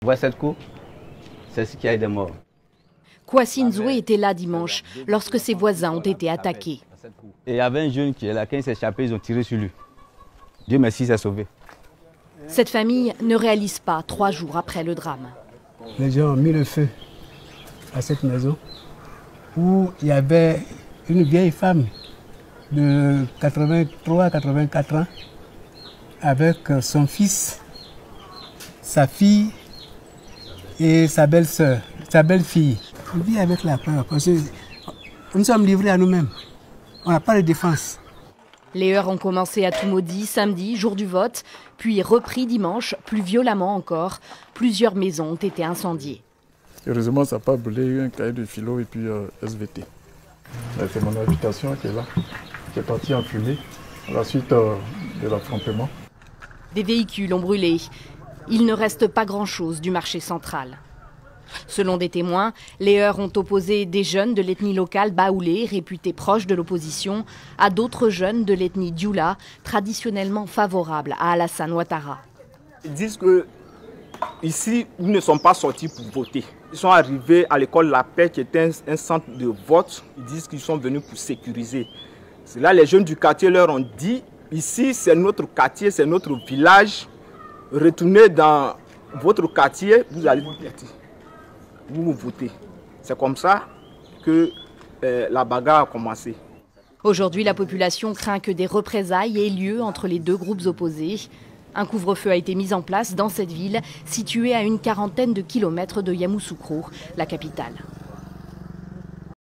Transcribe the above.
vois cette cour? C'est ce qui a été mort. Kwasi Nzoué était là dimanche lorsque ses voisins ont été attaqués. Et il y avait un jeune qui est là, quand il s'est échappé, ils ont tiré sur lui. Dieu merci, il s'est sauvé. Cette famille ne réalise pas 3 jours après le drame. Les gens ont mis le feu à cette maison où il y avait une vieille femme de 83-84 ans avec son fils, sa fille et sa belle-sœur, sa belle-fille. On vit avec la peur parce que nous sommes livrés à nous-mêmes. On n'a pas de défense. Les heurts ont commencé à Toumaudi samedi, jour du vote, puis repris dimanche, plus violemment encore. Plusieurs maisons ont été incendiées. Heureusement, ça n'a pas brûlé, il y a eu un cahier de philo et puis SVT. C'est mon habitation qui est là, qui est partie en fumée à la suite de l'affrontement. Des véhicules ont brûlé. Il ne reste pas grand-chose du marché central. Selon des témoins, les heurts ont opposé des jeunes de l'ethnie locale baoulé, réputés proches de l'opposition, à d'autres jeunes de l'ethnie dioula, traditionnellement favorables à Alassane Ouattara. Ils disent que ici, ils ne sont pas sortis pour voter. Ils sont arrivés à l'école La Paix, qui était un centre de vote. Ils disent qu'ils sont venus pour sécuriser. C'est là les jeunes du quartier leur ont dit, ici c'est notre quartier, c'est notre village. Retournez dans votre quartier, vous allez vous votez. C'est comme ça que la bagarre a commencé. Aujourd'hui, la population craint que des représailles aient lieu entre les deux groupes opposés. Un couvre-feu a été mis en place dans cette ville, située à une quarantaine de kilomètres de Yamoussoukro, la capitale.